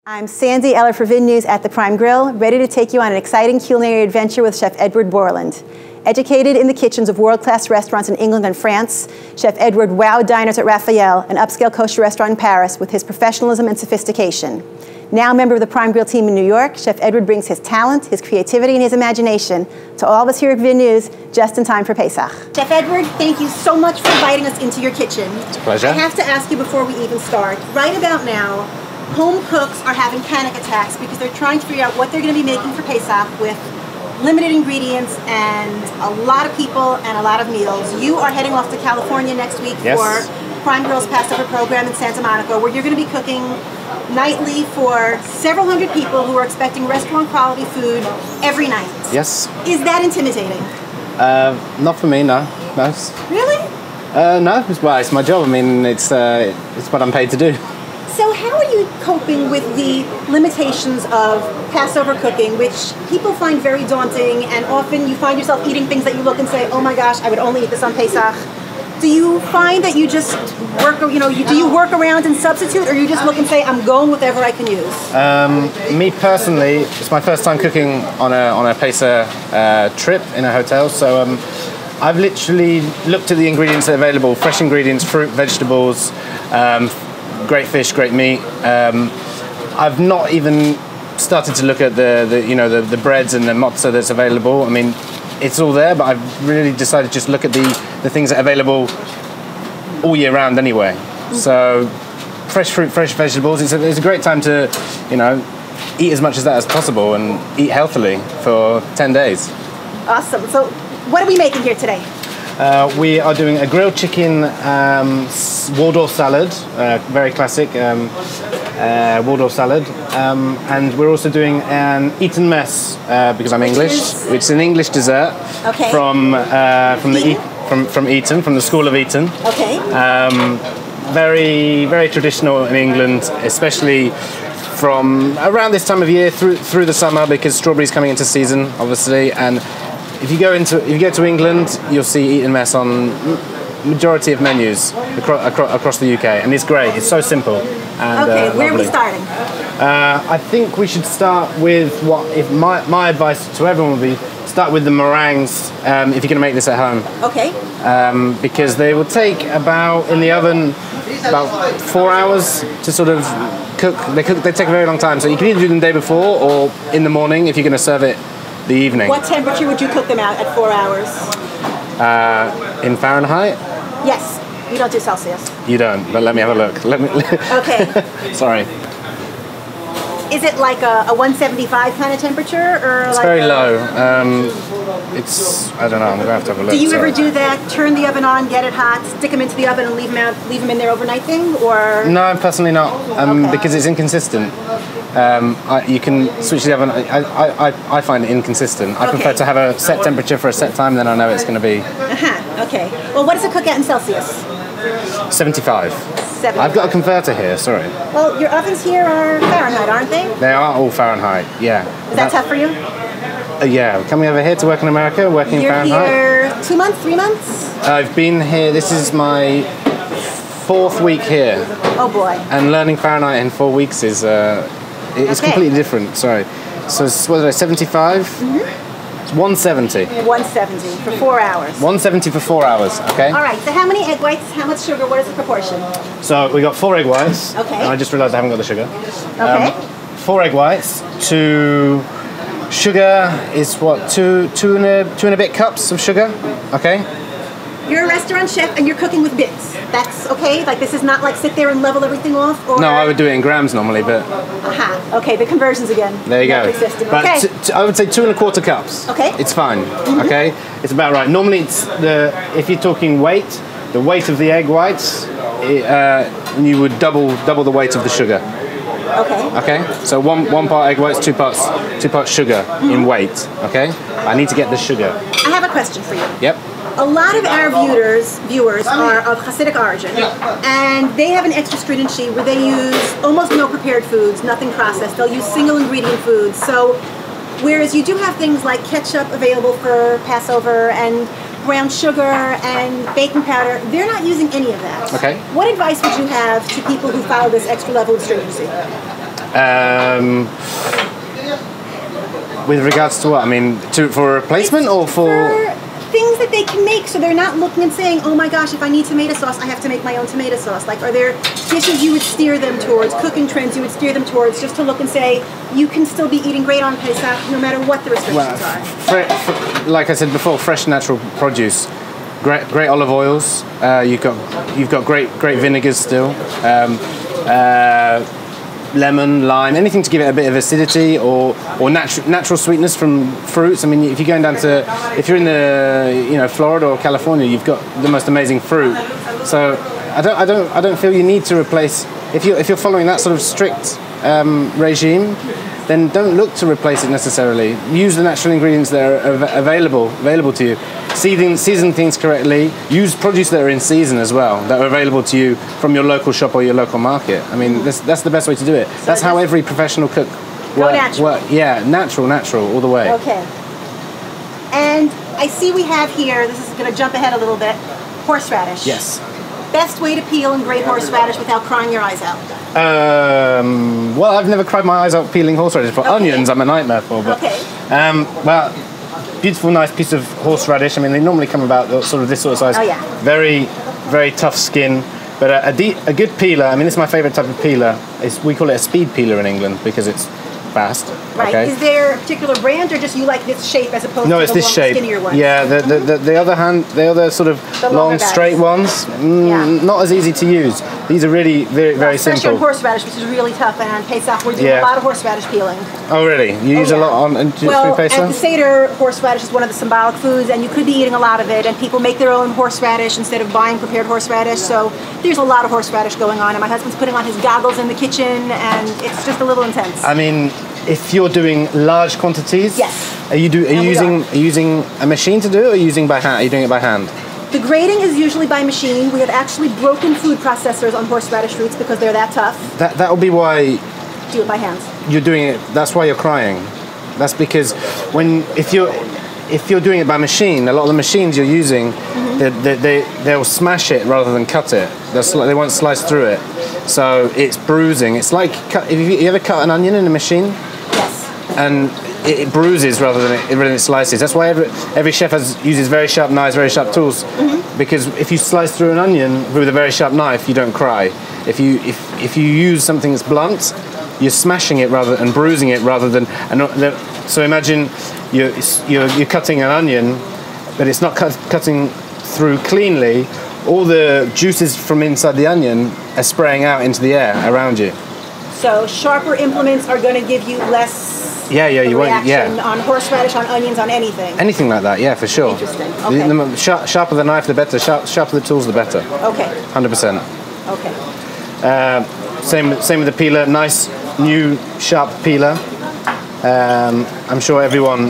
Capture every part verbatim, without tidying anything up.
I'm Sandy Eller for Vin News at the Prime Grill, ready to take you on an exciting culinary adventure with Chef Edward Boarland. Educated in the kitchens of world-class restaurants in England and France, Chef Edward wowed diners at Raphael, an upscale kosher restaurant in Paris, with his professionalism and sophistication. Now a member of the Prime Grill team in New York, Chef Edward brings his talent, his creativity, and his imagination to all of us here at Vin News just in time for Pesach. Chef Edward, thank you so much for inviting us into your kitchen. It's a pleasure. I have to ask you before we even start, right about now, home cooks are having panic attacks because they're trying to figure out what they're going to be making for Pesach with limited ingredients and a lot of people and a lot of meals. You are heading off to California next week yes. for Prime Grill's Passover program in Santa Monica, where you're going to be cooking nightly for several hundred people who are expecting restaurant quality food every night. Yes. Is that intimidating? Uh, not for me, no. no. Really? Uh, no, it's, well, it's my job. I mean, it's, uh, it's what I'm paid to do. So how are you coping with the limitations of Passover cooking, which people find very daunting, and often you find yourself eating things that you look and say, oh my gosh, I would only eat this on Pesach. Do you find that you just work, you know, you, do you work around and substitute, or you just look and say, I'm going with whatever I can use? Um, me personally, it's my first time cooking on a, on a Pesach uh, trip in a hotel, so um, I've literally looked at the ingredients that are available, fresh ingredients, fruit, vegetables, um, great fish, great meat. Um, I've not even started to look at the, the you know, the, the breads and the matzah that's available. I mean, it's all there, but I've really decided to just look at the, the things that are available all year round anyway. So, fresh fruit, fresh vegetables. It's a, it's a great time to, you know, eat as much as that as possible and eat healthily for ten days. Awesome. So, what are we making here today? Uh, we are doing a grilled chicken um, Waldorf salad, uh, very classic um, uh, Waldorf salad, um, and we're also doing an Eton mess uh, because I'm English. It's an English dessert okay. from uh, from the e from from Eton, from the School of Eton. Okay. Um, very very traditional in England, especially from around this time of year through through the summer, because strawberries coming into season, obviously, and. If you go into if you go to England, you'll see Eton mess on majority of menus across, across, across the U K, and it's great. It's so simple. And, okay, uh, where lovely. are we starting? Uh, I think we should start with what. If my my advice to everyone would be start with the meringues um, if you're going to make this at home. Okay. Um, because they will take about in the oven about four hours to sort of cook. They cook. They take a very long time. So you can either do them the day before or in the morning if you're going to serve it. The evening. What temperature would you cook them at at four hours? Uh, in Fahrenheit? Yes. We don't do Celsius. You don't, but let me have a look. Let me. Okay. Sorry. Is it like a, a one seventy-five kind of temperature, or it's like very a, low. Um, it's I don't know. I'm gonna have to have a look. Do you Sorry. ever do that? Turn the oven on, get it hot, stick them into the oven, and leave them out, leave them in there overnight thing, or? No, personally not, um, okay. because it's inconsistent. Um, I, you can switch the oven. I, I, I, I find it inconsistent. I okay. prefer to have a set temperature for a set time, then I know it's going to be. Uh-huh. Okay. Well, what does it cook at in Celsius? seventy-five. seventy-five. I've got a converter here. Sorry. Well, your ovens here are Fahrenheit, aren't they? They are all Fahrenheit. Yeah. Is that, that tough for you? Uh, yeah. Coming over here to work in America, working You're in Fahrenheit. You're here two months, three months. I've been here. This is my fourth week here. Oh boy. And learning Fahrenheit in four weeks is. Uh, It's okay. completely different, sorry. So, what did I, seventy-five? Mm-hmm. It's one seventy. one seventy for four hours. one seventy for four hours, okay? All right, so how many egg whites, how much sugar, what is the proportion? So, we got four egg whites. Okay. And I just realised I haven't got the sugar. Okay. Um, four egg whites, two... Sugar is what, two, two, and a, two and a bit cups of sugar, okay? You're a restaurant chef and you're cooking with bits. That's okay? Like this is not like sit there and level everything off? Or? No, I would do it in grams normally, but... Aha, okay, the conversions again. There you go. But okay. t t I would say two and a quarter cups. Okay. It's fine, mm-hmm. okay? It's about right. Normally, it's the if you're talking weight, the weight of the egg whites, it, uh, you would double double the weight of the sugar. Okay. Okay. So one one part egg whites, two parts two parts sugar mm-hmm. in weight. Okay. I need to get the sugar. I have a question for you. Yep. A lot of our viewers viewers are of Hasidic origin, and they have an extra stringency where they use almost no prepared foods, nothing processed. They'll use single ingredient foods. So, whereas you do have things like ketchup available for Passover and brown sugar and baking powder, they're not using any of that. Okay. What advice would you have to people who follow this extra level of stringency? Um, with regards to what? I mean, to for a replacement or for... for things that they can make, so they're not looking and saying, oh my gosh, if I need tomato sauce, I have to make my own tomato sauce. Like, are there dishes you would steer them towards, cooking trends you would steer them towards, just to look and say, you can still be eating great on Pesach, no matter what the restrictions Well, are? fre- fre- like I said before, fresh natural produce, great, great olive oils. Uh, you've got you've got great great vinegars still. Um, uh, lemon, lime, anything to give it a bit of acidity or or natural natural sweetness from fruits. I mean, if you're going down to, if you're in the you know Florida or California, you've got the most amazing fruit. So I don't I don't I don't feel you need to replace if you if you're following that sort of strict um, regime. Then don't look to replace it necessarily. Use the natural ingredients that are av- available available to you. Season, season things correctly. Use produce that are in season as well, that are available to you from your local shop or your local market. I mean, that's, that's the best way to do it. That's how every professional cook Go work, natural. work. Yeah, natural, natural, all the way. Okay. And I see we have here, this is going to jump ahead a little bit, horseradish. Yes. Best way to peel and grate horseradish without crying your eyes out. Um, well, I've never cried my eyes out peeling horseradish. For Okay. onions, I'm a nightmare for. But, Okay. Um, well, beautiful, nice piece of horseradish. I mean, they normally come about sort of this sort of size. Oh, yeah. Very, very tough skin. But a, a, de- a good peeler, I mean, this is my favourite type of peeler. It's, we call it a speed peeler in England because it's fast. Right. Okay? Is there a particular brand, or just you like this shape as opposed No, to it's the this long, shape. skinnier ones? Yeah, the, the, the, the other hand, the other sort of The longer long, guys. straight ones, mm, Yeah. not as easy to use. These are really very, very Especially simple. on horseradish, which is really tough, and on Pesach we're doing Yeah. a lot of horseradish peeling. Oh, really? You use Oh, a yeah. lot on and do Well, through at Pesach? the Seder, horseradish is one of the symbolic foods, and you could be eating a lot of it, and people make their own horseradish instead of buying prepared horseradish, so there's a lot of horseradish going on, and my husband's putting on his goggles in the kitchen, and it's just a little intense. I mean, if you're doing large quantities, Yes. Are you do? Are And you we using? are. Are you using a machine to do it, or are you using by hand? Are you doing it by hand? The grating is usually by machine. We have actually broken food processors on horseradish roots because they're that tough. That that will be why Do it by hand. you're doing it. That's why you're crying. That's because when if you're if you're doing it by machine, a lot of the machines you're using, Mm-hmm. they, they, they they'll smash it rather than cut it. They'll sli- they won't slice through it, so it's bruising. It's like cut, if you, you ever cut an onion in a machine, Yes. and it, it bruises rather than it, rather than it slices. That's why every, every chef has uses very sharp knives, very sharp tools. Mm-hmm. Because if you slice through an onion with a very sharp knife, you don't cry. If you if if you use something that's blunt, you're smashing it rather and bruising it rather than. And not, the, so imagine you're, you're you're cutting an onion, but it's not cut, cutting through cleanly. All the juices from inside the onion are spraying out into the air around you. So sharper implements are going to give you less Yeah, yeah, you won't. reaction Yeah. on horseradish, on onions, on anything. Anything like that, yeah, for sure. Interesting, The- okay. the sharp, sharper the knife, the better. Sharp, sharper the tools, the better. Okay. one hundred percent. Okay. Uh, same, same with the peeler. Nice new sharp peeler. Um, I'm sure everyone.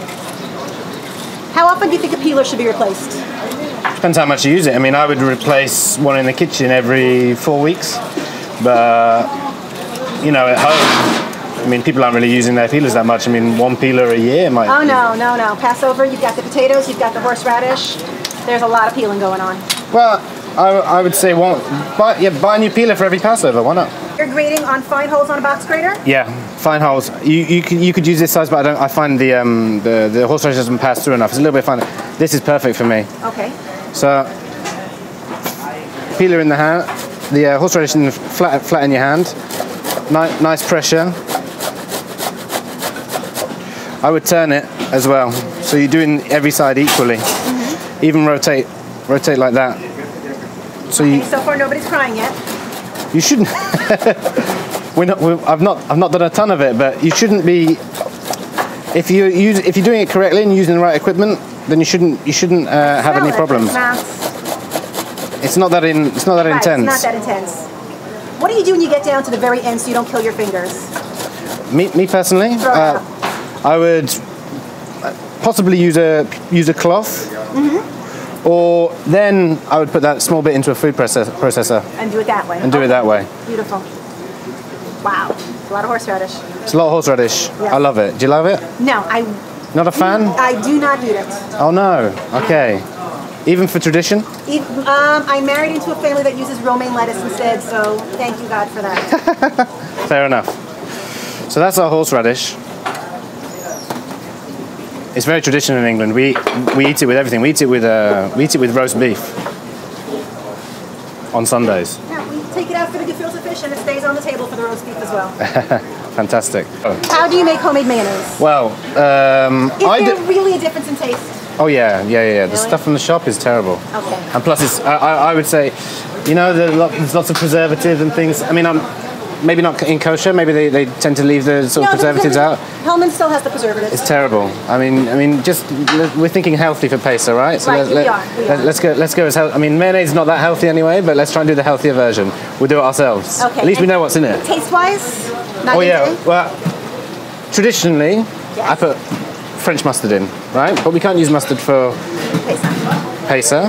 How often do you think a peeler should be replaced? Depends how much you use it. I mean, I would replace one in the kitchen every four weeks, but you know, at home, I mean, people aren't really using their peelers that much. I mean, one peeler a year might. Oh no, no, no. Passover, you've got the potatoes, you've got the horseradish. There's a lot of peeling going on. Well, I, I would say one. Buy, yeah, buy a new peeler for every Passover. Why not? You're grating on fine holes on a box grater? Yeah, fine holes. You you could you could use this size, but I don't. I find the um the the horseradish doesn't pass through enough. It's a little bit finer. This is perfect for me. Okay. So peeler in the hand, the uh, horseradish in the flat flat in your hand. Ni- nice pressure. I would turn it as well, so you're doing every side equally. Mm-hmm. Even rotate, rotate like that. So Okay, you so far nobody's crying yet. you shouldn't. we're not. We're, I've not. I've not done a ton of it, but you shouldn't be. If you use, if you're doing it correctly and using the right equipment, then you shouldn't. You shouldn't uh, have Smell any it. problems. It's It's not that in. It's not that right, intense. It's not that intense. What do you do when you get down to the very end so you don't kill your fingers? Me, me personally, Throw it uh, I would possibly use a use a cloth, Mm-hmm. or then I would put that small bit into a food process, processor And do it that way. and do it Okay. that way. Beautiful. Wow. A lot of horseradish. It's a lot of horseradish. Yes. I love it. Do you love it? No, I Not a fan? I do not eat it. Oh no. Okay. Even for tradition? Eat, um, I'm married into a family that uses romaine lettuce instead, so thank you God for that. Fair enough. So that's our horseradish. It's very traditional in England. We we eat it with everything. We eat it with uh, we eat it with roast beef on Sundays. Yeah, we take it out for the gefilte fish, and it stays on the table for the roast beef as well. Fantastic. How do you make homemade mayonnaise? Well, um, is I there do really a difference in taste? Oh yeah, yeah, yeah. yeah. The Really? stuff from the shop is terrible. Okay. And plus, it's I, I I would say, you know, there are lot, there's lots of preservatives and things. I mean, I'm maybe not in kosher. Maybe they, they tend to leave the sort of No, the preservatives out. Hellman still has the preservatives. It's terrible. I mean, I mean, just we're thinking healthy for Pesach, right? So Right, let, we are, we let, are. let's go. Let's go as healthy. I mean, mayonnaise is not that healthy anyway, but let's try and do the healthier version. We'll do it ourselves. Okay. At least we And know what's in it. Taste-wise? Not Oh yeah. easy? Well, traditionally, Yes. I put French mustard in, right? But we can't use mustard for Pesach. Pesach.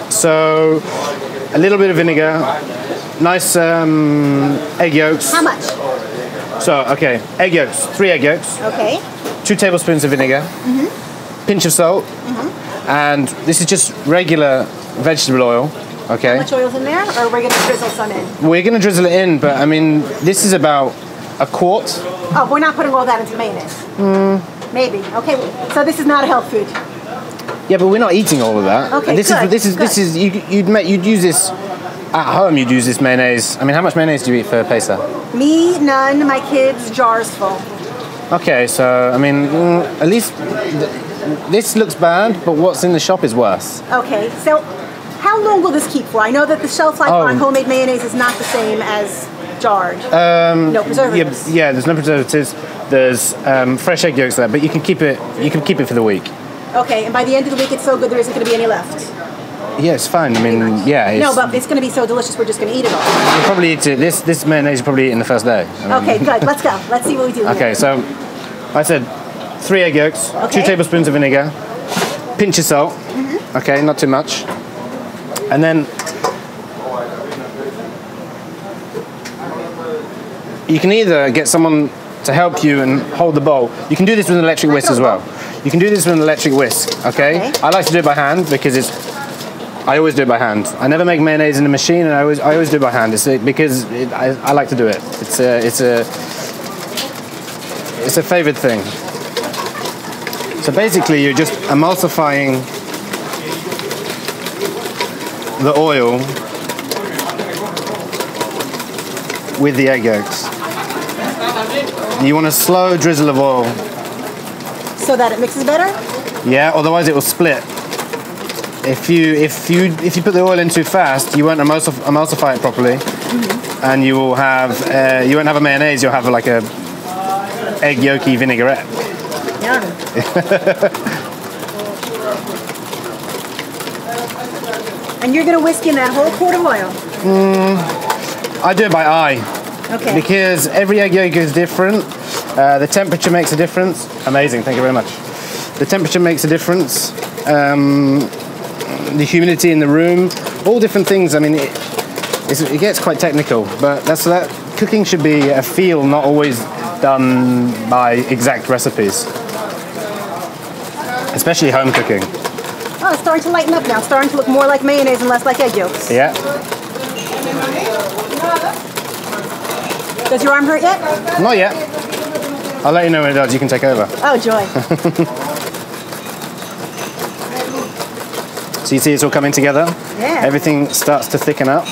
So a little bit of vinegar, nice um, egg yolks. How much? So okay, egg yolks, three egg yolks, Okay. two tablespoons of vinegar, pinch of salt, and this is just regular vegetable oil. Okay. How much oil's in there, or we're going to drizzle some in? We're gonna drizzle it in, but I mean, this is about a quart. Oh, we're not putting all that into mayonnaise? Maybe. Okay, so this is not a health food. Yeah, but we're not eating all of that. Okay, And this good, is this is this good. is you, you'd make you'd use this at home. You'd use this mayonnaise. I mean, how much mayonnaise do you eat for Pesach? Me, none. My kids, jars full. Okay, so I mean, mm, at least th- this looks bad, but what's in the shop is worse. Okay, so how long will this keep for? I know that the shelf life Oh. on homemade mayonnaise is not the same as jarred. Um, no Yeah, preservatives. yeah. There's no preservatives. There's um, fresh egg yolks there, but you can keep it. You can keep it for the week. Okay, and by the end of the week, it's so good there isn't going to be any left. Yeah, it's fine. I mean, yeah. It's, No, but it's going to be so delicious, we're just going to eat it all. you probably eat it. This this mayonnaise you probably eat in the first day. I mean- Okay, good. Let's go. Let's see what we do. here. Okay, so I said three egg yolks, Okay. two tablespoons of vinegar, pinch of salt. Okay, not too much, and then you can either get someone to help you and hold the bowl. You can do this with an electric I whisk can as hold well. You can do this with an electric whisk. Okay? Okay. I like to do it by hand because it's. I always do it by hand. I never make mayonnaise in a machine, and I always I always do it by hand. It's uh, because it, I, I like to do it. It's a it's a it's a favorite thing. So basically, you're just emulsifying the oil with the egg yolks. You want a slow drizzle of oil. So that it mixes better? Yeah, otherwise it will split. If you if you if you put the oil in too fast, you won't emulsif- emulsify it properly, and you will have uh, you won't have a mayonnaise. You'll have like a egg yolky vinaigrette. Yeah. And you're going to whisk in that whole quart of oil? I do it by eye Okay. because every egg yolk is different. Uh, the temperature makes a difference. Amazing, thank you very much. The temperature makes a difference. Um, the humidity in the room, all different things. I mean, it, it's, it gets quite technical, but that's that. Cooking should be a feel, not always done by exact recipes. Especially home cooking. Oh, it's starting to lighten up now. It's starting to look more like mayonnaise and less like egg yolks. Yeah. Does your arm hurt yet? Not yet. I'll let you know when it does. You can take over. Oh, joy. So you see it's all coming together? Yeah. Everything starts to thicken up.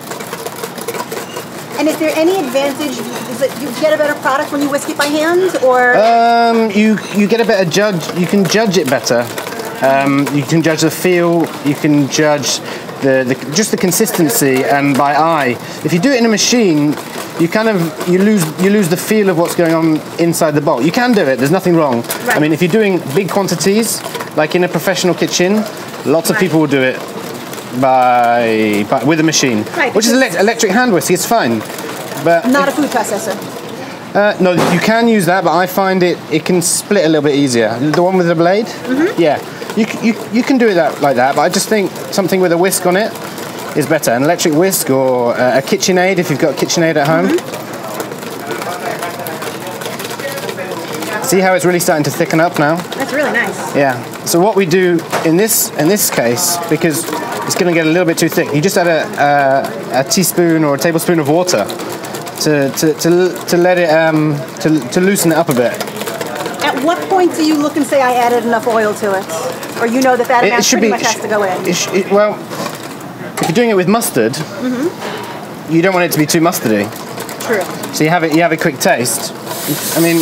And is there any advantage? Is it you get a better product when you whisk it by hand, or? Um, you you get a better judge. You can judge it better. Um, you can judge the feel. You can judge the, the just the consistency and by eye. If you do it in a machine, you kind of you lose you lose the feel of what's going on inside the bowl. You can do it. There's nothing wrong. Right. I mean, if you're doing big quantities, like in a professional kitchen, lots of Right. people will do it by, by with a machine, Right, which is because- elect- electric hand whisk. It's fine, but Not a food processor. Uh, no, you can use that, but I find it it can split a little bit easier. The one with the blade, mm-hmm. yeah, you, c- you you can do it that like that. But I just think something with a whisk on it is better. An electric whisk or uh, a KitchenAid if you've got a KitchenAid at home. Mm-hmm. See how it's really starting to thicken up now? That's really nice. Yeah. So what we do in this in this case, because it's going to get a little bit too thick, you just add a, a, a teaspoon or a tablespoon of water to to to, to let it um to to loosen it up a bit. At what point do you look and say I added enough oil to it, or you know that that amount pretty be, much has to go in? It sh it, well, if you're doing it with mustard, mm-hmm. you don't want it to be too mustardy. True. So you have it. You have a quick taste. I mean,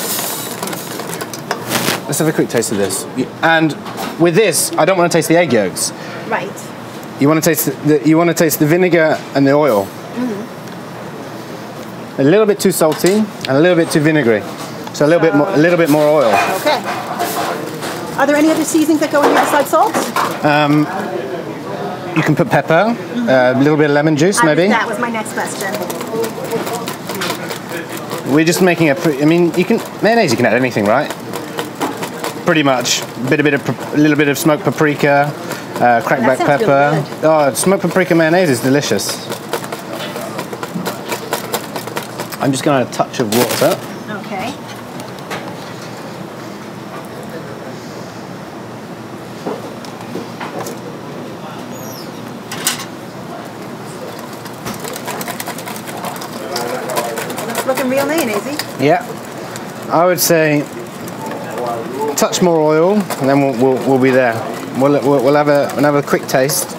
let's have a quick taste of this. And with this, I don't want to taste the egg yolks. Right. You want to taste the you want to taste the vinegar and the oil. Mm-hmm. A little bit too salty and a little bit too vinegary. So a little so, bit more, a little bit more oil. Okay. Are there any other seasonings that go in here besides salt? Um, you can put pepper, mm-hmm. uh, a little bit of lemon juice, I maybe. That was my next question. We're just making a. I mean, you can mayonnaise. You can add anything, right? Pretty much. A bit, a bit of, a little bit of smoked paprika, uh, cracked black pepper. Really good. Oh, smoked paprika mayonnaise is delicious. I'm just going to add a touch of water. Okay. It's looking real mayonnaise-y. Yeah. I would say a touch more oil, and then we'll we'll, we'll be there. We'll, we'll we'll have a we'll have a quick taste.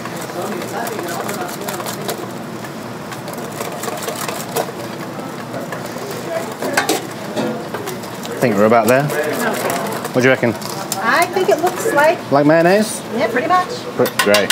I think we're about there. Okay. What do you reckon? I think it looks like... Like mayonnaise? Yeah, pretty much. Great.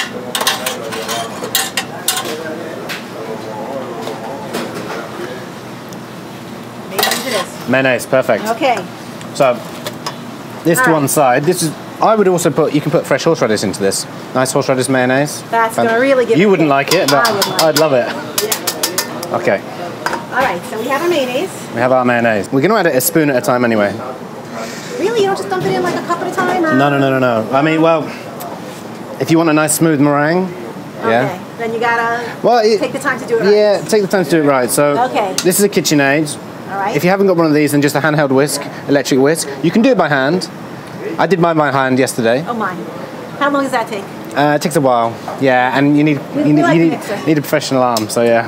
Mayonnaise it is. Mayonnaise, perfect. Okay. So, this All to right. one side. This is... I would also put... You can put fresh horseradish into this. Nice horseradish mayonnaise. That's going to really give You it wouldn't kick. like it, but I would like I'd love it. Yeah. Okay. All right, so we have our mayonnaise. We have our mayonnaise. We're going to add it a spoon at a time anyway. Really? You don't just dump it in like a cup at a time? Or? No, no, no, no, no. I mean, well, if you want a nice smooth meringue, okay. yeah. Then you gotta well, it, take the time to do it right. Yeah, take the time to do it right. So okay. This is a KitchenAid. All right. If you haven't got one of these, then just a handheld whisk, electric whisk. You can do it by hand. I did mine by hand yesterday. Oh my. How long does that take? Uh, it takes a while. Yeah, and you need we, you, need, like you need, need a professional arm. So yeah.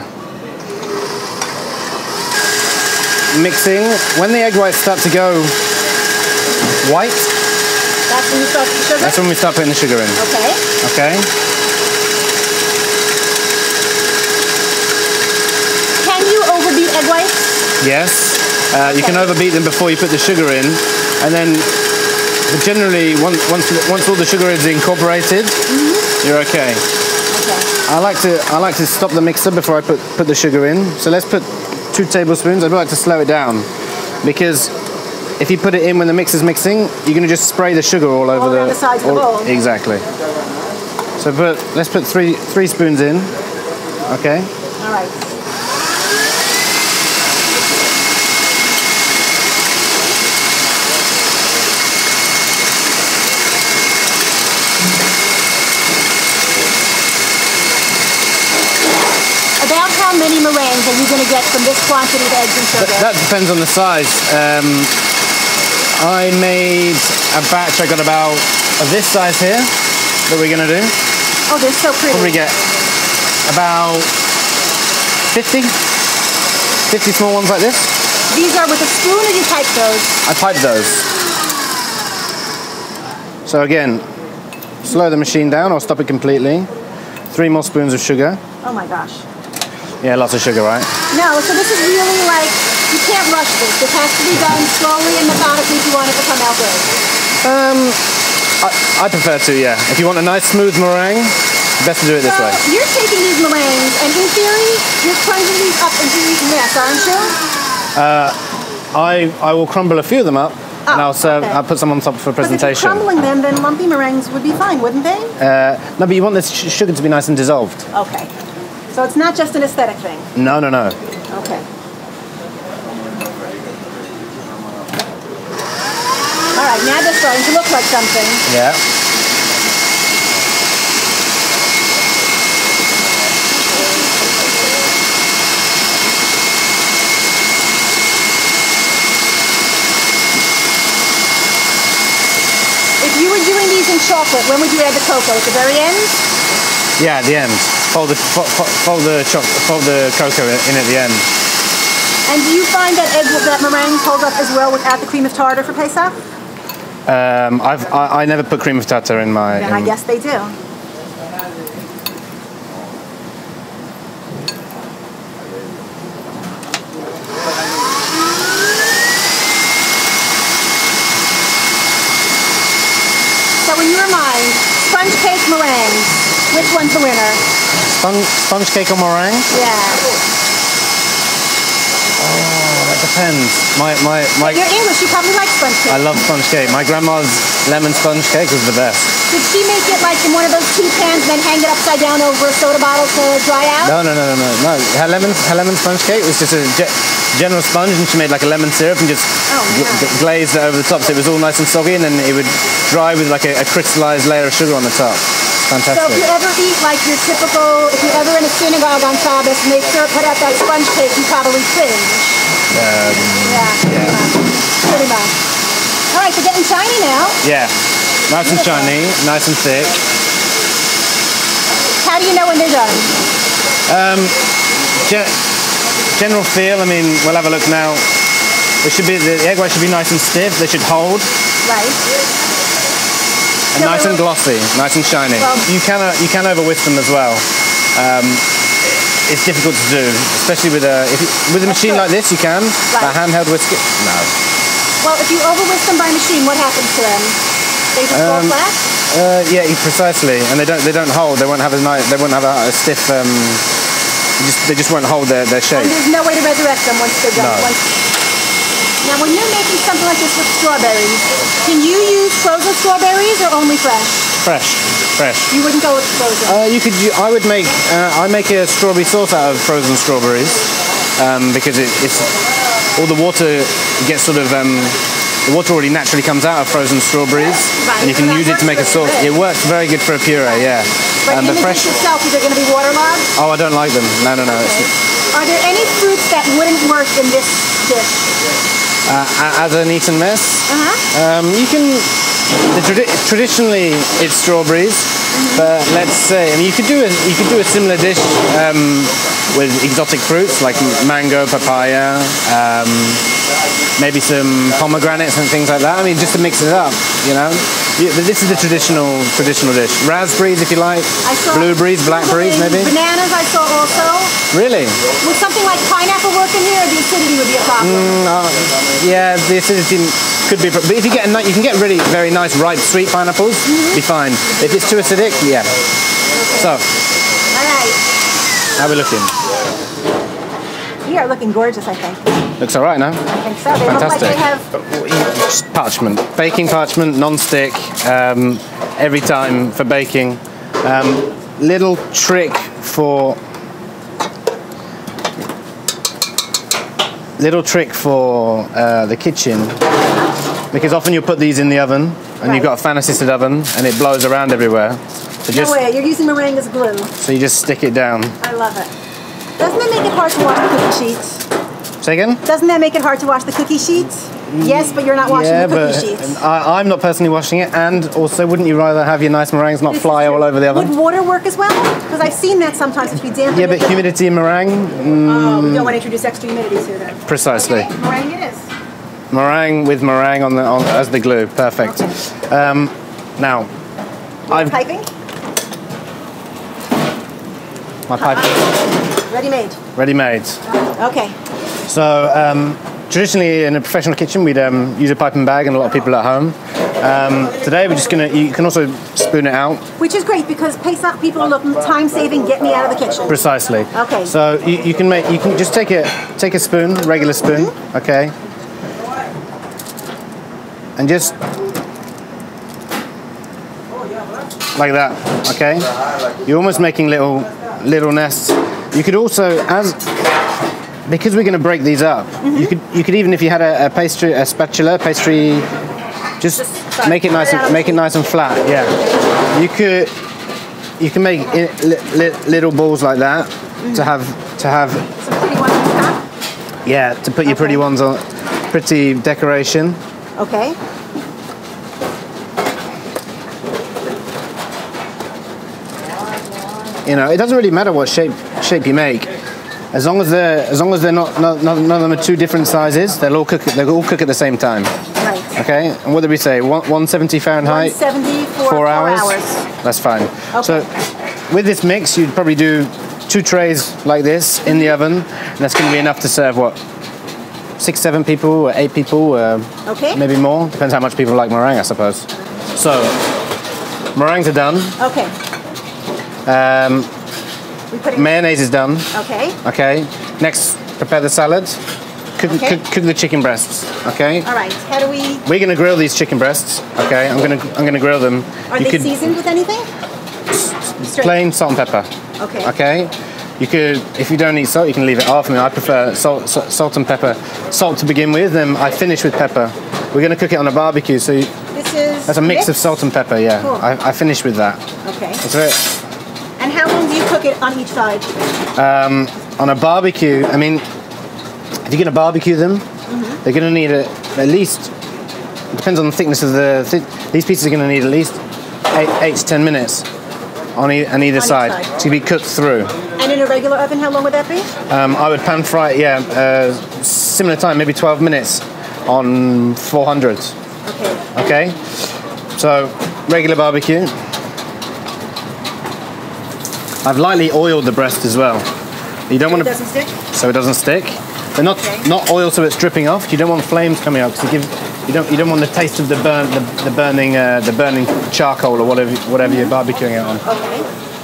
Mixing. When the egg whites start to go white. That's when you start putting the sugar? That's when we start putting the sugar in. Okay. Okay. Can you overbeat egg whites? Yes. Uh, okay. You can overbeat them before you put the sugar in, and then generally once once once all the sugar is incorporated, mm-hmm. you're okay. Okay. I like to I like to stop the mixer before I put put the sugar in. So let's put two tablespoons. I'd like to slow it down because if you put it in when the mixer's mixing, you're going to just spray the sugar all over all the, the sides all, of the bowl. Exactly. So put let's put three three spoons in. Okay. All right. About how many meringues are you going to get from this quantity of eggs and sugar? That, that depends on the size. Um, I made a batch. I got about of this size here that we're going to do. Oh, they're so pretty. Probably get about fifty, fifty small ones like this. These are with a spoon, or you pipe those? I pipe those. So again, slow the machine down or stop it completely. Three more spoons of sugar. Oh my gosh. Yeah, lots of sugar, right? No, so this is really like, you can't rush this. This has to be done slowly and methodically if you want it to come out good. Um, I, I prefer to, yeah. If you want a nice smooth meringue, best to do it this so way. You're taking these meringues, and in theory, you're crunching these up into eating this, aren't you? Uh, I I will crumble a few of them up, oh, and I'll serve. Okay. I'll put some on top for presentation. If you're crumbling them, then lumpy meringues would be fine, wouldn't they? Uh, no, but you want the sh sugar to be nice and dissolved. Okay. So it's not just an aesthetic thing? No, no, no. Okay. All right, now they're starting to look like something. Yeah. If you were doing these in chocolate, when would you add the cocoa? At the very end? Yeah, at the end. Fold the fold the chocolate, fold the cocoa in at the end. And do you find that egg that meringue holds up as well without the cream of tartar for Pesach? Um, I've, I, I never put cream of tartar in my... Then in, I guess they do. So in your mind, sponge cake, meringue, which one's the winner? Sponge, sponge cake or meringue? Yeah. Oh, that depends. My, my, my, You're English, you probably like sponge cake. I love sponge cake. My grandma's lemon sponge cake was the best. Did she make it like in one of those tea pans and then hang it upside down over a soda bottle to dry out? No, no, no, no, no. no. Her lemon, her lemon sponge cake was just a ge general sponge, and she made like a lemon syrup and just oh, g glazed it over the top, so it was all nice and soggy, and then it would dry with like a, a crystallized layer of sugar on the top. Fantastic. So if you ever eat like your typical, if you're ever in a synagogue on Shabbos and they sure put out that sponge cake, you probably cringe. Um, yeah, yeah. Pretty much. All right, they're getting shiny now. Yeah, nice and shiny, nice and thick. How do you know when they're done? Um, ge general feel, I mean, we'll have a look now. It should be, the egg white should be nice and stiff, they should hold. Right. And so nice and glossy, nice and shiny. Well, you can uh, you can over whisk them as well. Um, it's difficult to do, especially with a if you, with a machine like this. You can, right. But handheld whisk it, no. Well, if you over whisk them by machine, what happens to them? They just fall um, flat. Uh, yeah, precisely, and they don't they don't hold. They won't have a nice. They won't have a, a stiff. Um, they just they just won't hold their their shape. And there's no way to resurrect them once they're done. No. Once Now, when you're making something like this with strawberries, can you use frozen strawberries or only fresh? Fresh, fresh. You wouldn't go with frozen? Uh, you could. I would make. Uh, I make a strawberry sauce out of frozen strawberries um, because it, it's all the water gets sort of. Um, the water already naturally comes out of frozen strawberries, right. And you can so use it to make a sauce. Good. It works very good for a puree, yeah. But um, in the, the fresh dish itself, is it going to be waterlogged? Oh, I don't like them. No, no, no. Okay. Are there any fruits that wouldn't work in this dish? Uh, as an Eton mess, uh-huh. um, you can. The tradi traditionally, it's strawberries, mm-hmm. But let's say, I mean, you could do a you could do a similar dish um, with exotic fruits like mango, papaya, um, maybe some pomegranates and things like that. I mean, just to mix it up, you know. You, but this is the traditional traditional dish. Raspberries, if you like. I saw blueberries, blackberries, maybe. Bananas, I saw also. Really? Would something like pineapple work in here, or the acidity would be a problem? Mm, uh, yeah, the acidity could be. But if you get a, you can get really very nice ripe sweet pineapples, mm-hmm. Be fine. If it's too acidic, yeah. Okay. So. All right. How are we looking? We are looking gorgeous, I think. Looks all right now. I think so. They Fantastic. look like they have parchment, baking parchment, non-stick, um, every time for baking. Um, little trick for little trick for uh, the kitchen, because often you put these in the oven and right. You've got a fan-assisted oven and it blows around everywhere. So no just, way, you're using meringue as glue. So you just stick it down. I love it. Doesn't that make it hard to wash the cookie sheets? Say again? Doesn't that make it hard to wash the cookie sheets? Yes, but you're not washing yeah, the cookie but sheets. I, I'm not personally washing it, and also, wouldn't you rather have your nice meringues not this fly all over the oven? Would water work as well? Because I've seen that sometimes if you dampen Yeah, but it, humidity in meringue? Mm, oh, we don't want to introduce extra humidities here then. Precisely. Okay, meringue it is. Meringue with meringue on the on, as the glue, perfect. Okay. Um, now, I'm piping. My pipe. Ready made. Ready made. Okay. So um, traditionally in a professional kitchen we'd um, use a piping bag, and a lot of people at home. Um, today we're just gonna. You can also spoon it out. Which is great because Pesach people are looking time saving. Get me out of the kitchen. Precisely. Okay. So you, you can make. You can just take a take a spoon, regular spoon. Mm-hmm. Okay. And just like that. Okay. You're almost making little little nests. You could also, as because we're going to break these up, mm-hmm. you could you could even if you had a, a pastry a spatula pastry, just, just make it nice and make it nice and flat. Yeah, you could you can make it, li, li, little balls like that mm-hmm. to have to have. Some pretty ones on top. Yeah, to put your okay. pretty ones on, pretty decoration. Okay. You know, it doesn't really matter what shape shape you make. As long as they're as long as they're not, not, not none of them are two different sizes, they'll all cook. They'll all cook at the same time. Right. Okay. And what did we say? One, one seventy Fahrenheit. one seventy for four, four hours. hours. That's fine. Okay. So, with this mix, you'd probably do two trays like this in the oven, and that's going to be enough to serve what, six, seven people, or eight people, uh, okay. maybe more. Depends how much people like meringue, I suppose. So, meringues are done. Okay. Um, mayonnaise is done. Okay. Okay. Next, prepare the salad. Cook, okay. cook, cook the chicken breasts. Okay. All right. How do we? We're going to grill these chicken breasts. Okay. I'm going to I'm going to grill them. Are you they could, seasoned with anything? Straight. Plain salt and pepper. Okay. Okay. You could, if you don't eat salt, you can leave it off. I mean, I prefer salt, salt and pepper. Salt to begin with, then I finish with pepper. We're going to cook it on a barbecue, so you, this is that's a mix mixed? of salt and pepper. Yeah. Cool. I, I finish with that. Okay. That's it. And how long do you cook it on each side? Um, on a barbecue, I mean, if you're going to barbecue them, mm-hmm. they're going to need a, at least. It depends on the thickness of the. Th these pieces are going to need at least eight, eight to ten minutes on, e on either on side, side to be cooked through. And in a regular oven, how long would that be? Um, I would pan fry it, yeah, uh, similar time, maybe twelve minutes on four hundred. Okay. Okay? So, regular barbecue. I've lightly oiled the breast as well. You don't so want to. It doesn't stick? So it doesn't stick. But not okay. not oil so it's dripping off. You don't want flames coming out because you give you don't you don't want the taste of the burn the, the burning uh, the burning charcoal or whatever whatever you're barbecuing it on. Okay.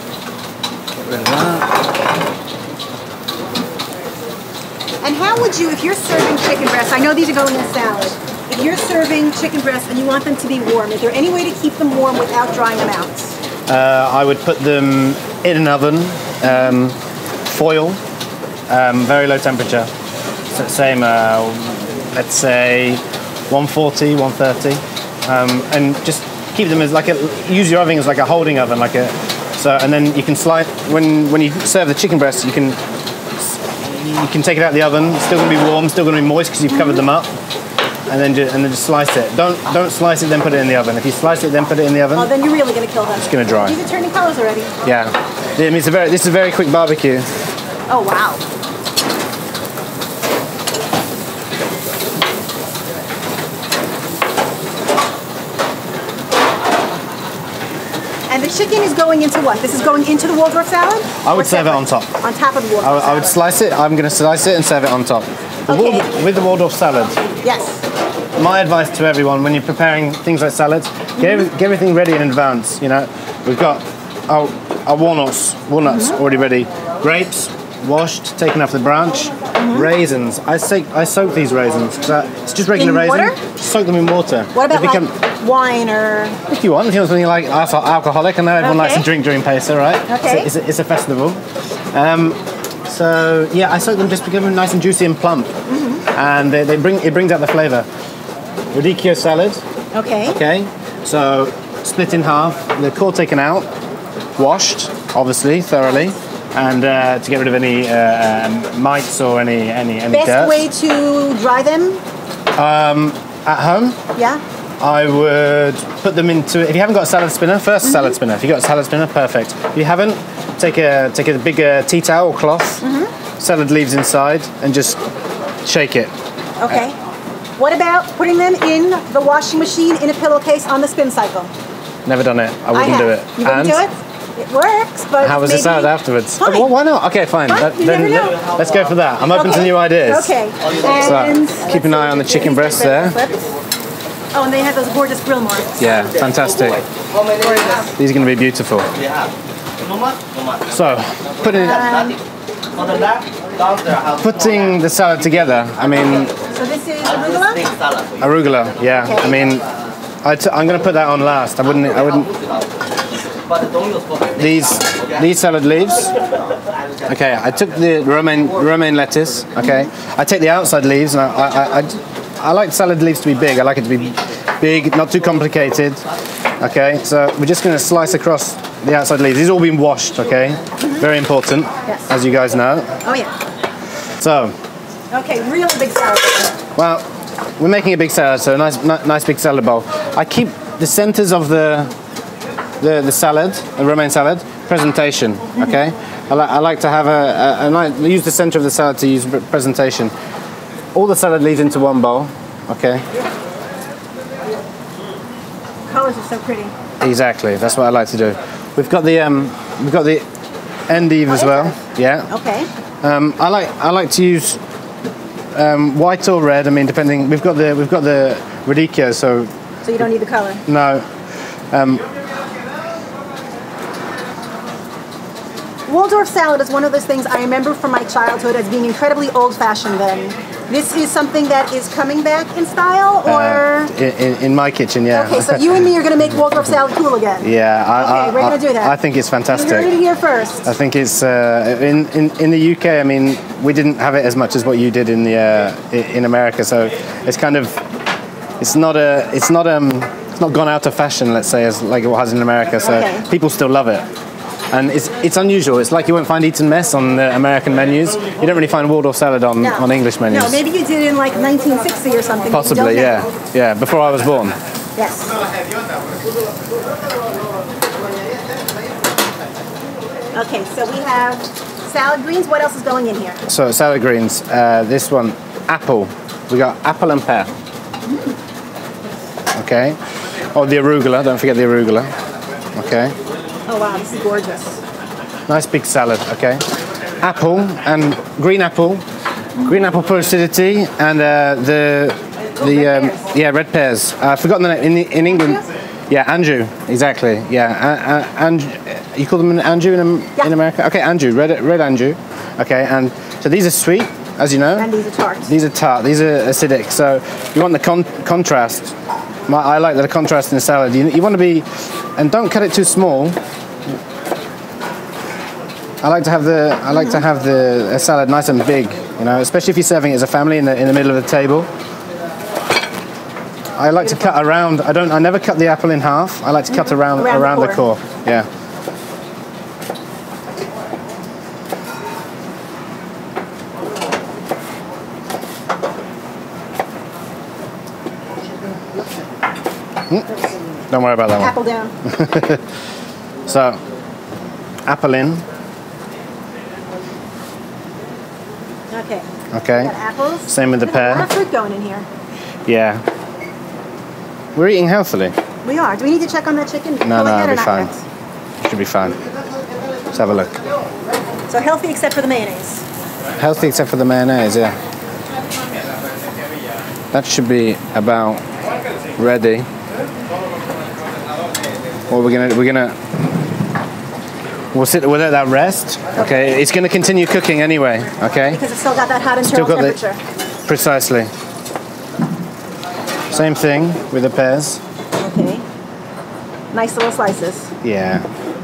And how would you, if you're serving chicken breasts, I know these are going in a salad, if you're serving chicken breasts and you want them to be warm, is there any way to keep them warm without drying them out? Uh, I would put them in an oven, um, foil, um, very low temperature, so same, uh, let's say one forty, one thirty, um, and just keep them as like a, use your oven as like a holding oven, like a, so, and then you can slide, when, when you serve the chicken breast, you can you can take it out of the oven, it's still going to be warm, still going to be moist because you've covered them up, and then just, and then just slice it. Don't don't slice it, then put it in the oven. If you slice it, then put it in the oven. Oh, then you're really going to kill them. It's going to dry. These are turning colors already. Yeah, I mean, it's a very this is a very quick barbecue. Oh wow. And the chicken is going into what? This is going into the Waldorf salad? I would serve it on top. On top of the Waldorf I, salad. I would slice it. I'm going to slice it and serve it on top. The okay. Wald, with the Waldorf salad. Yes. My advice to everyone when you're preparing things like salads, mm-hmm. get, get everything ready in advance. You know, we've got our, our walnuts, walnuts mm-hmm. already ready. Grapes, washed, taken off the branch. Mm-hmm. Raisins. I soak, I soak these raisins. It's just regular in raisins. Water? Soak them in water. What about become, like wine or? If you want, if you want something like alcoholic. I know everyone okay. likes to drink during Pesach, right? Okay. It's a, it's a, it's a festival. Um, so yeah, I soak them just to become nice and juicy and plump, mm-hmm. and they, they bring it brings out the flavour. Radicchio salad. Okay. Okay. So split in half, the core taken out, washed, obviously thoroughly. And uh, to get rid of any uh, um, mites or any any any Best dirt. way to dry them? Um, at home. Yeah. I would put them into. If you haven't got a salad spinner, first mm-hmm. salad spinner. If you have got a salad spinner, perfect. If you haven't, take a take a big uh, tea towel or cloth, mm-hmm. salad leaves inside, and just shake it. Okay. Uh, what about putting them in the washing machine in a pillowcase on the spin cycle? Never done it. I wouldn't I do it. You wouldn't and do it? It works, but how was maybe... the salad afterwards? Fine. Oh, well, why not? Okay, fine. fine. That, You then never let, know. let's go for that. I'm open okay. to new ideas. Okay. And so, keep an eye on the chicken breasts there. Oh, and they have those gorgeous grill marks. Yeah, fantastic. These are going to be beautiful. So, putting um, putting the salad together. I mean. So this is arugula. Arugula, yeah. Okay. I mean, I t I'm going to put that on last. I wouldn't. I wouldn't. These these salad leaves. Okay, I took the romaine romaine lettuce. Okay, I take the outside leaves, and I I, I I like salad leaves to be big. I like it to be big, not too complicated. Okay, so we're just going to slice across the outside leaves. These all been washed. Okay, mm-hmm. Very important, yes. As you guys know. Oh yeah. So. Okay, real big salad. Well, we're making a big salad, so a nice, nice big salad bowl. I keep the centers of the. The, the salad, the romaine salad, presentation, okay? I, li I like to have a, a, a nice, use the center of the salad to use presentation. All the salad leads into one bowl, okay? Colors are so pretty. Exactly, that's what I like to do. We've got the um, we've got the endive as well. Yeah. Okay. Um, I like I like to use um, white or red. I mean, depending. We've got the we've got the radicchio, so. So you don't need the color. No. Um, Waldorf salad is one of those things I remember from my childhood as being incredibly old-fashioned then. This is something that is coming back in style, or? Uh, in, in my kitchen, yeah. Okay, so you and me are going to make Waldorf salad cool again. Yeah, I, okay, I, we're going to do that. I think it's fantastic. You heard it here first. I think it's uh, in, in in the U K. I mean, we didn't have it as much as what you did in the uh, in America. So it's kind of it's not a it's not um it's not gone out of fashion. Let's say as like it has in America. So okay. People still love it. And it's it's unusual. It's like you won't find Eton mess on the American menus. You don't really find Waldorf salad on, no. on English menus. No, maybe you did in like nineteen sixty or something. Possibly, yeah. Yeah, before I was born. Yes. Okay, so we have salad greens. What else is going in here? So salad greens. Uh, this one, apple. We got apple and pear. Okay. Oh, the arugula. Don't forget the arugula. Okay. Oh wow, this is gorgeous. Nice big salad, okay. Apple and green apple, green apple for acidity, and uh, the the red um, pears. yeah red pears. Uh, I've forgotten the name in the, in England. Yeah, Anjou, exactly. Yeah, uh, uh, and you call them an Anjou in, yeah. in America? Okay, Anjou, red red Anjou. Okay, and so these are sweet, as you know. And these are tart. These are tart. These are acidic. So you want the con contrast. My, I like the contrast in the salad. You, you want to be, and don't cut it too small. I like to have the I like to have the a salad nice and big, you know, especially if you're serving it as a family in the in the middle of the table. I like to cut around. I don't. I never cut the apple in half. I like to cut around around, around the, the core. Yeah. Mm. Don't worry about that one. Apple down. So, apple in. Okay. Okay. Got apples. Same with the pear. A lot of fruit going in here. Yeah. We're eating healthily. We are. Do we need to check on that chicken? No, no, it'll it'll be fine. Yet? Should be fine. Let's have a look. So healthy except for the mayonnaise. Healthy except for the mayonnaise, yeah. That should be about ready. Well, we're gonna we're gonna we'll sit we'll let that rest. Okay, it's gonna continue cooking anyway. Okay. Because it's still got that hot internal Still got temperature. The, precisely. Same thing with the pears. Okay. Nice little slices. Yeah.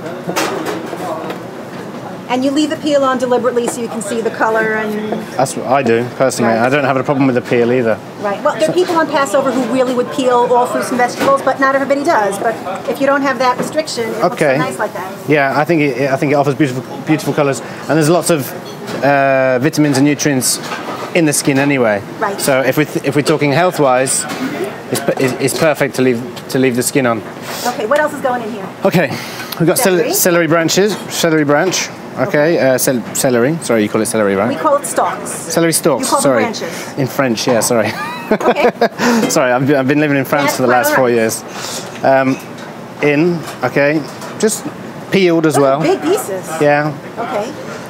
And you leave the peel on deliberately so you can see the color and... That's what I do, personally. Right. I don't have a problem with the peel either. Right. Well, there are people on Passover who really would peel all fruits and vegetables, but not everybody does. But if you don't have that restriction, it looks Okay. so nice like that. Yeah, I think it, I think it offers beautiful, beautiful colours, and there's lots of uh, vitamins and nutrients in the skin anyway. Right. So if we th if we're talking health-wise, it's, it's, it's perfect to leave to leave the skin on. Okay. What else is going in here? Okay, we've got Celery. celery, celery branches, celery branch. Okay, uh, cel celery. Sorry, you call it celery, right? We call it stalks. Celery stalks. You call them sorry. branches. In French, yeah. Sorry. Okay. Sorry, I've been, I've been living in France That's for the last quite four all right. years. Um, in, okay, just peeled as Those well. are big pieces. Yeah. Okay.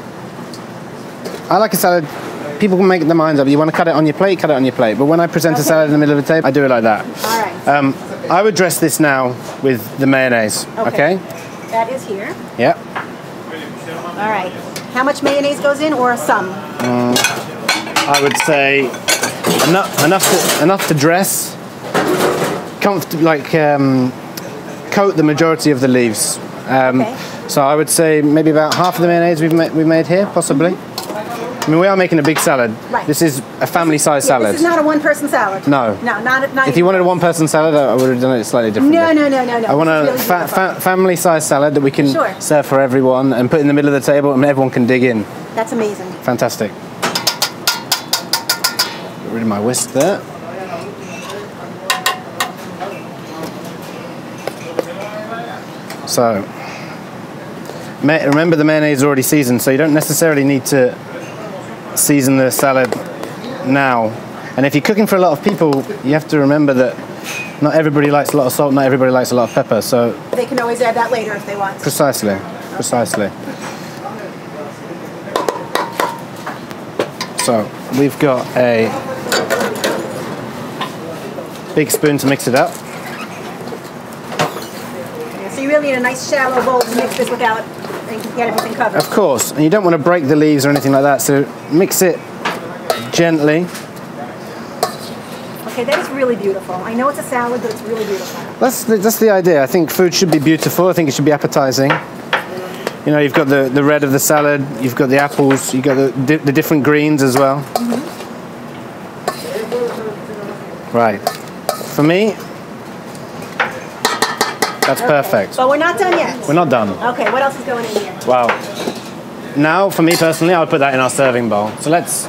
I like a salad. People can make their minds up. You want to cut it on your plate, cut it on your plate. But when I present Okay. a salad in the middle of the table, I do it like that. All right. Um, I would dress this now with the mayonnaise. Okay. Okay. That is here. Yeah. All right. How much mayonnaise goes in, or some? Um, I would say enough, enough, to, enough to dress. Comfort, like um, coat the majority of the leaves. Um, Okay. So I would say maybe about half of the mayonnaise we've ma we've made here, possibly. I mean, we are making a big salad. Right. This is a family-sized Yeah, salad. This is not a one-person salad. No. No, not not. If you wanted a one-person salad, I would have done it slightly differently. No, no, no, no, no. I want This a is really fa beautiful. fa family-sized salad that we can Sure. serve for everyone and put in the middle of the table, and everyone can dig in. That's amazing. Fantastic. Get rid of my whisk there. So, Ma remember the mayonnaise is already seasoned, so you don't necessarily need to season the salad now. And if you're cooking for a lot of people, you have to remember that not everybody likes a lot of salt, not everybody likes a lot of pepper, so... They can always add that later if they want. Precisely, precisely. So, we've got a big spoon to mix it up. Yeah, so you really need a nice shallow bowl to mix this without, and get everything covered. Of course, and you don't want to break the leaves or anything like that, so mix it gently. Okay, that is really beautiful. I know it's a salad, but it's really beautiful. That's the, that's the idea. I think food should be beautiful. I think it should be appetizing. You know, you've got the, the red of the salad, you've got the apples, you've got the, di the different greens as well. Mm-hmm. Right. For me, that's okay. perfect. But we're not done yet. We're not done. Okay, what else is going in here? Wow. Now, for me personally, I would put that in our serving bowl. So let's...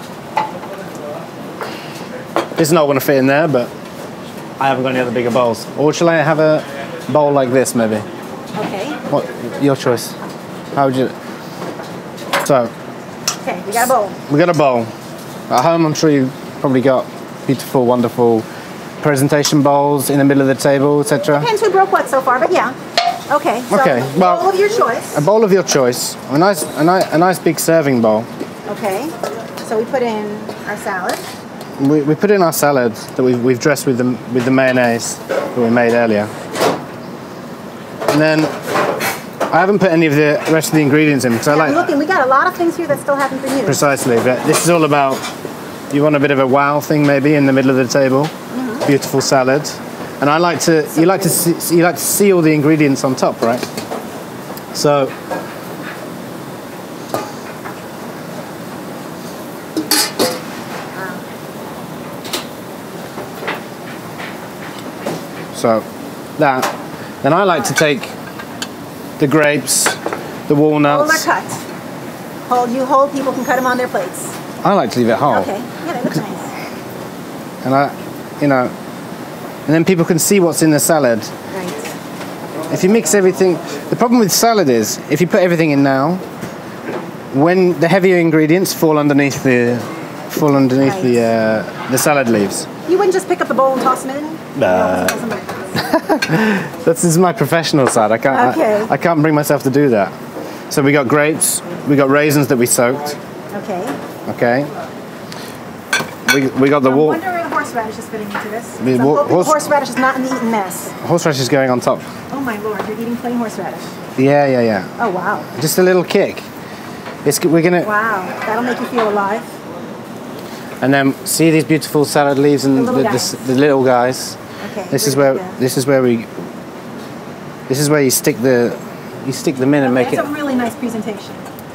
This is not going to fit in there, but I haven't got any other bigger bowls. Or shall I have a bowl like this, maybe? Okay. What? Your choice. How would you... So... Okay, we got a bowl. We got a bowl. At home, I'm sure you probably got beautiful, wonderful presentation bowls in the middle of the table, et cetera. Depends who broke what so far, but yeah. Okay, so okay, a well, bowl of your choice. A bowl of your choice. A nice, a nice, a nice big serving bowl. Okay, so we put in our salad. We, we put in our salad that we've, we've dressed with the, with the mayonnaise that we made earlier. And then I haven't put any of the rest of the ingredients in because I like... I'm looking, we got a lot of things here that still haven't been used. Precisely, but this is all about, you want a bit of a wow thing maybe in the middle of the table. Mm-hmm. Beautiful salad. And I like to, so you like to see, you like to see all the ingredients on top, right? So... So that, then I like to take the grapes, the walnuts. All are cut. Hold, you hold, people can cut them on their plates. I like to leave it whole. Okay, yeah, they look nice. And I, you know, and then people can see what's in the salad. Right. If you mix everything, the problem with salad is, if you put everything in now, when the heavier ingredients fall underneath the, fall underneath right. the, uh, the salad leaves. You wouldn't just pick up the bowl and toss them in? Nah. This is my professional side. I can't. Okay. I, I can't bring myself to do that. So we got grapes. We got raisins that we soaked. Okay. Okay. We we got the I'm wall. wondering where the horseradish is fitting into this. The I'm wa hoping horse the horseradish is not in the Eton mess. Horseradish is going on top. Oh my lord! You're eating plain horseradish. Yeah, yeah, yeah. Oh wow. Just a little kick. It's we're gonna. Wow, that'll make you feel alive. And then see these beautiful salad leaves and the the, little, the, the, the little guys. Okay. This is where this is where we. This is where you stick the, you stick them in and okay, make it. It's a really nice presentation.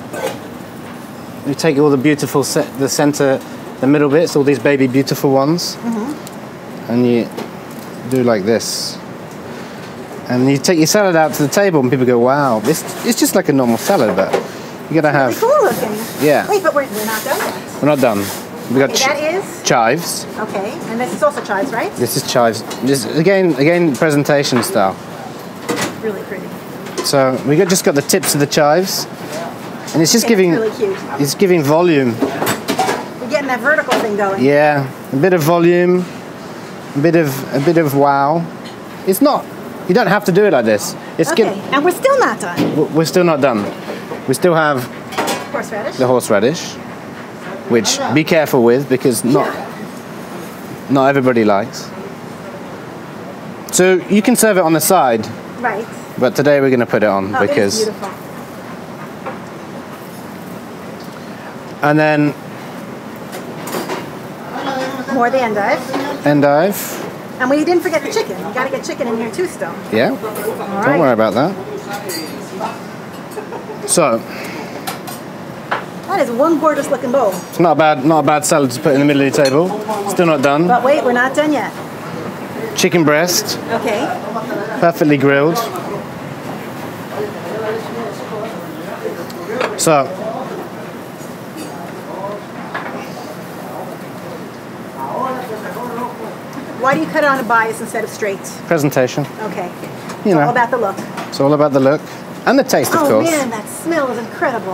You take all the beautiful set, the center, the middle bits, all these baby beautiful ones, mm-hmm. and you do like this. And you take your salad out to the table, and people go, "Wow, this it's just like a normal salad, but you gotta have." Really cool looking. Yeah. Wait, but we're, we're not done yet. We're not done. We got okay, that is chives. Okay, and this is also chives, right? This is chives. Just again, again, presentation style. Really pretty. So we got just got the tips of the chives, and it's just okay, giving. Really cute. It's giving volume. We're getting that vertical thing going. Yeah, a bit of volume, a bit of a bit of wow. It's not. You don't have to do it like this. It's okay, good. And we're still not done. We're still not done. We still have horseradish. The horseradish, which be careful with because not yeah. not everybody likes. So you can serve it on the side. Right. But today we're going to put it on oh, because. It is beautiful. And then. More of the endive. Endive. And we didn't forget the chicken. You got to get chicken in here too still. Yeah. All Don't right. worry about that. So. That is one gorgeous looking bowl. It's not a bad, not a bad salad to put in the middle of the table. Still not done. But wait, we're not done yet. Chicken breast. Okay. Perfectly grilled. So. Why do you cut it on a bias instead of straight? Presentation. Okay. You it's know. all about the look. It's all about the look. And the taste, of oh, course. Oh man, that smell is incredible.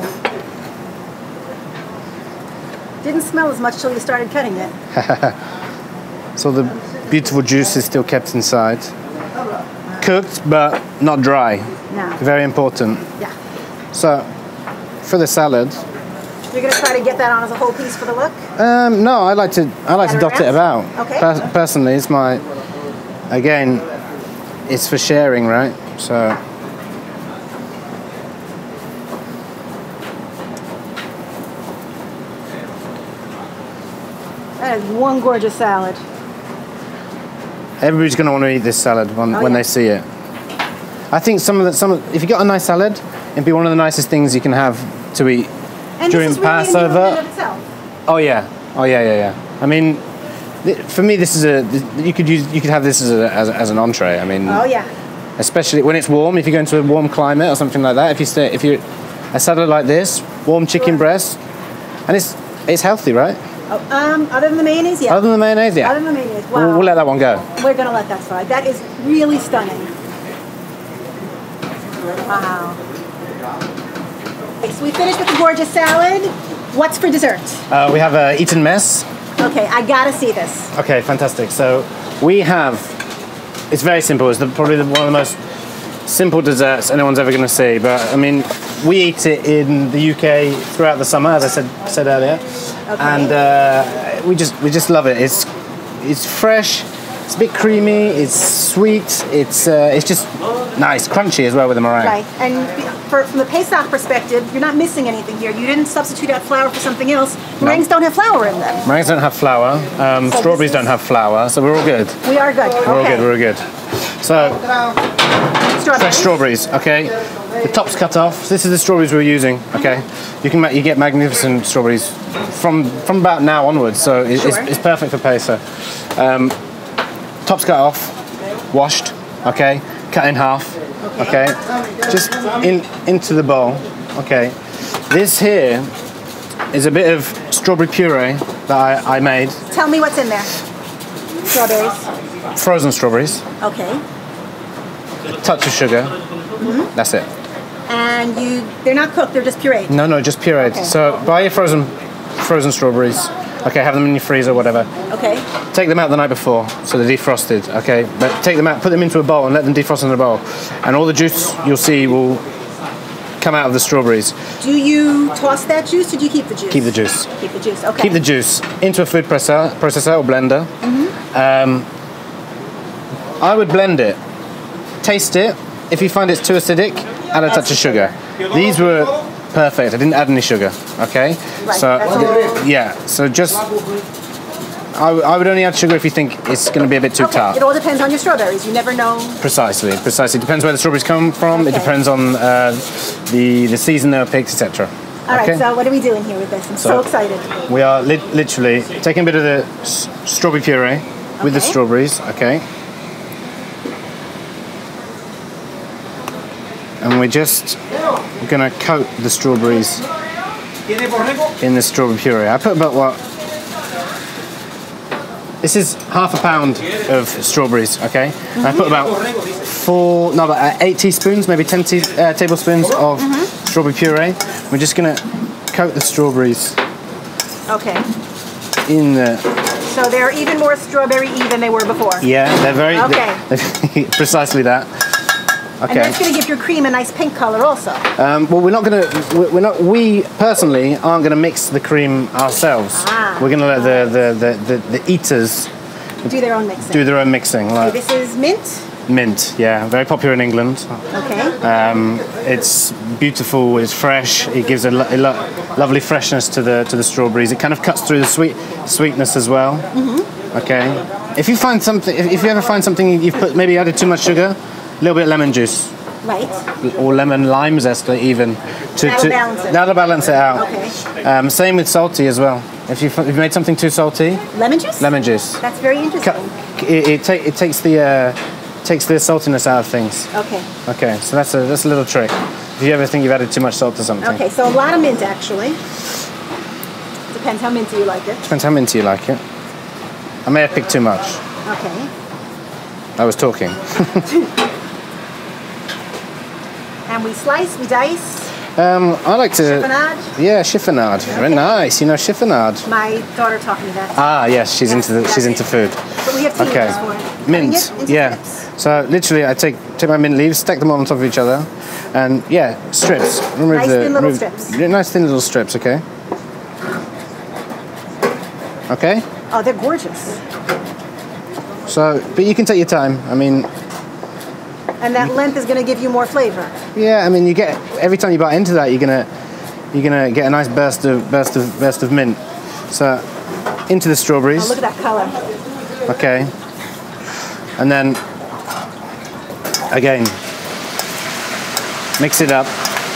Didn't smell as much till you started cutting it. So the beautiful juice is still kept inside. Cooked, but not dry. No. Very important. Yeah. So, for the salad. You're gonna try to get that on as a whole piece for the look? Um, no, I like to. I like to dot it about. Okay. Per personally, it's my. Again, it's for sharing, right? So. That is one gorgeous salad. Everybody's going to want to eat this salad when, oh, when yeah. they see it. I think some of the some of, if you got a nice salad, it'd be one of the nicest things you can have to eat and during this is really Passover. in of itself. Oh yeah, oh yeah, yeah, yeah. I mean, th for me, this is a you could use you could have this as a, as, a, as an entree. I mean, oh yeah. Especially when it's warm. If you go into a warm climate or something like that. If you stay, if you a salad like this, warm chicken sure. breast, and it's it's healthy, right? Oh, um, other than the mayonnaise, yeah. Other than the mayonnaise, yeah. Other than the mayonnaise, wow. We'll, we'll let that one go. We're gonna let that slide. That is really stunning. Wow. Okay, so we finished with the gorgeous salad. What's for dessert? Uh, we have a Eton mess. Okay, I gotta see this. Okay, fantastic. So we have. It's very simple. It's the, probably the, one of the most simple desserts anyone's ever going to see. But I mean, we eat it in the U K throughout the summer, as I said said earlier. Okay. And uh, we just we just love it. It's it's fresh, it's a bit creamy, it's sweet, it's uh, it's just nice, crunchy as well with the meringue. Right, and for, from the Pesach perspective, you're not missing anything here. You didn't substitute out flour for something else. Meringues no. don't have flour in them. Meringues don't have flour. Um, so strawberries don't have flour, so we're all good. We are good. We're okay. all good. We're all good. So strawberries. fresh strawberries. Okay. The top's cut off. This is the strawberries we're using. Okay, you can you get magnificent strawberries from from about now onwards. So it, sure. it's, it's perfect for Pesach. Um, top's cut off, washed. Okay, cut in half. Okay, just in into the bowl. Okay, this here is a bit of strawberry puree that I, I made. Tell me what's in there. Strawberries. Frozen strawberries. Okay. A touch of sugar. Mm-hmm. That's it. And you, they're not cooked, they're just pureed? No, no, just pureed. Okay. So buy your frozen frozen strawberries. Okay, have them in your freezer or whatever. Okay. Take them out the night before, so they're defrosted, okay? But take them out, put them into a bowl and let them defrost in a bowl. And all the juice you'll see will come out of the strawberries. Do you toss that juice or do you keep the juice? Keep the juice. Keep the juice, okay. Keep the juice into a food processor, processor or blender. Mm-hmm. um, I would blend it. Taste it. If you find it's too acidic, add a touch of sugar. These were perfect. I didn't add any sugar. Okay. Right. So th yeah. So just I, I would only add sugar if you think it's going to be a bit too okay. tart. It all depends on your strawberries. You never know. Precisely. Precisely. It depends where the strawberries come from. Okay. It depends on uh, the the season they were picked, et cetera. All okay? right. So what are we doing here with this? I'm so, so excited. We are li literally taking a bit of the s strawberry puree with okay. the strawberries. Okay. And we're just going to coat the strawberries in the strawberry puree. I put about what? This is half a pound of strawberries, okay? Mm-hmm. I put about four, no, about eight teaspoons, maybe ten te uh, tablespoons of mm-hmm. strawberry puree. We're just going to coat the strawberries. Okay. In the. So they're even more strawberry-y than they were before. Yeah, they're very. Okay. They're precisely that. Okay. And that's going to give your cream a nice pink color also. Um, well, we're not going to, we're not, we personally aren't going to mix the cream ourselves. Ah, we're going to let the, the, the, the, the eaters do their own mixing. Do their own mixing. Like okay, this is mint? Mint, yeah. Very popular in England. Okay. Um, it's beautiful, it's fresh, it gives a, lo a lo lovely freshness to the, to the strawberries. It kind of cuts through the sweet sweetness as well. Mm-hmm. Okay. If you find something, if, if you ever find something you've put, maybe added too much sugar, a little bit of lemon juice. Right. Or lemon lime zest even. To, that'll to, balance it. That'll balance it out. Okay. Um, same with salty as well. If you've, if you've made something too salty. Lemon juice? Lemon juice. That's very interesting. It, it, take, it takes the uh, takes the saltiness out of things. Okay. Okay, so that's a, that's a little trick. If you ever think you've added too much salt to something. Okay, so a lot of mint actually. Depends how minty you like it. Depends how minty you like it. I may have picked too much. Okay. I was talking. And we slice, we dice. Um, I like to... Chiffonade? Yeah, chiffonade. Okay. Very nice. You know chiffonade. My daughter taught me that. Ah, yes, she's yes, into the, she's into food. But we have tea okay. leaves for it. Mint, yeah. Strips. So literally, I take take my mint leaves, stack them all on top of each other, and yeah, strips. Remove nice the, thin little remove, strips. Yeah, nice thin little strips. Okay. Okay. Oh, they're gorgeous. So, but you can take your time. I mean. And that length is going to give you more flavor. Yeah, I mean, you get every time you bite into that, you're gonna you're gonna get a nice burst of burst of burst of mint. So, into the strawberries. Oh, look at that color. Okay. And then again, mix it up.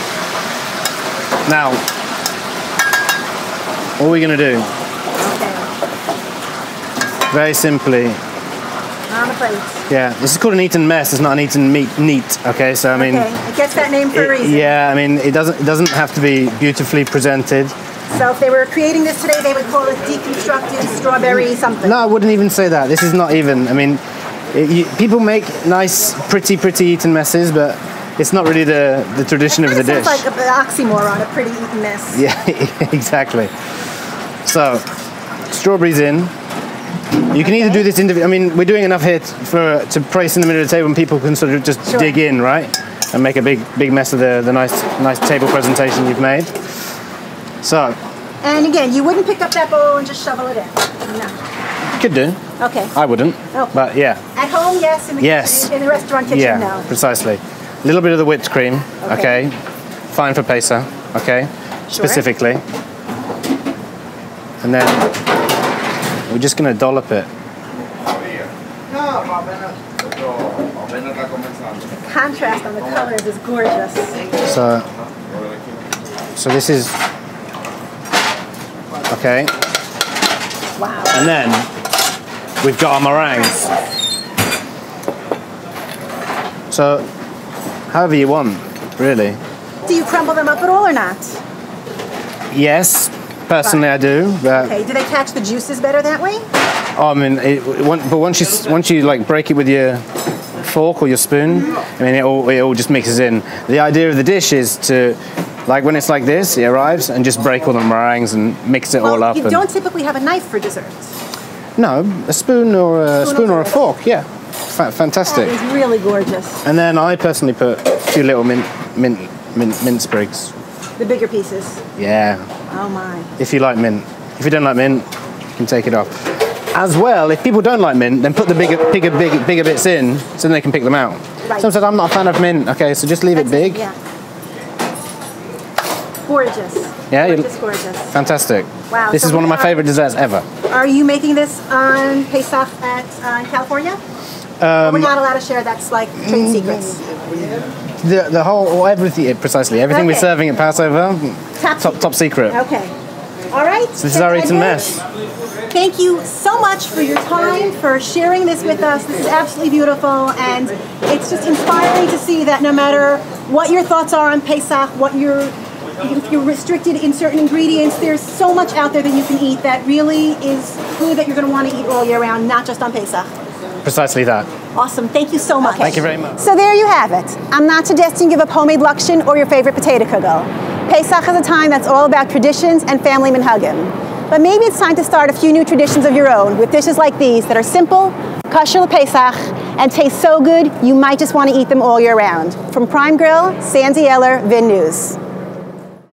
Now, what are we gonna do? Okay. Very simply. On the plate. Yeah, this is called an Eton mess. It's not an Eton meat neat. Okay, so I mean, okay. It gets that name for it, a reason. Yeah, I mean, it doesn't it doesn't have to be beautifully presented. So if they were creating this today, they would call it deconstructed strawberry something. No, I wouldn't even say that. This is not even. I mean, it, you, people make nice, pretty, pretty Eton messes, but it's not really the the tradition of the dish. It's like an oxymoron, a pretty Eton mess. Yeah, exactly. So, strawberries in. You can okay. either do this individually. I mean, we're doing enough here for to place in the middle of the table, and people can sort of just sure. dig in, right, and make a big, big mess of the the nice, nice table presentation you've made. So. And again, you wouldn't pick up that bowl and just shovel it in. No. You could do. Okay. I wouldn't. Okay. But yeah. At home, yes. In the yes. kitchen, in the restaurant kitchen, yeah, no. Precisely. A little bit of the whipped cream. Okay. okay. Fine for Pesach. Okay. Sure. Specifically. And then. We're just going to dollop it. The contrast on the colors is gorgeous. So, so this is, okay. Wow. And then we've got our meringues. So, however you want, really. Do you crumble them up at all or not? Yes. Personally, I do. But okay. Do they catch the juices better that way? Oh, I mean, it, but once you once you like break it with your fork or your spoon, mm-hmm. I mean, it all it all just mixes in. The idea of the dish is to, like, when it's like this, it arrives and just break all the meringues and mix it well, all up. You and don't typically have a knife for desserts. No, a spoon or a spoon, spoon or a fork. Yeah, F fantastic. That is really gorgeous. And then I personally put a few little mint mint mint mint sprigs. The bigger pieces. Yeah. Oh my. If you like mint. If you don't like mint, you can take it off. As well, if people don't like mint, then put the bigger, bigger, bigger, bigger bits in, so then they can pick them out. Right. Someone said, I'm not a fan of mint. Okay, so just leave That's it big. It, yeah. Gorgeous. Yeah, gorgeous, gorgeous. Fantastic. Wow. This so is one of my are, favorite desserts ever. Are you making this on Pesach at uh, California? Um, we're not allowed to share. That's like trade secrets. The the whole everything precisely everything okay. we're serving at Passover, top top, top secret. Okay. All right. So this is our Eton mess. Thank you so much for your time, for sharing this with us. This is absolutely beautiful, and it's just inspiring to see that no matter what your thoughts are on Pesach, what you're, if you're restricted in certain ingredients, there's so much out there that you can eat that really is food that you're going to want to eat all year round, not just on Pesach. Precisely that. Awesome. Thank you so much. Thank you very much. So there you have it. I'm not suggesting you give up homemade lakshin or your favorite potato kugel. Pesach is a time that's all about traditions and family minhagim. But maybe it's time to start a few new traditions of your own with dishes like these that are simple, kosher Pesach, and taste so good you might just want to eat them all year round. From Prime Grill, Sandy Eller, Vin News.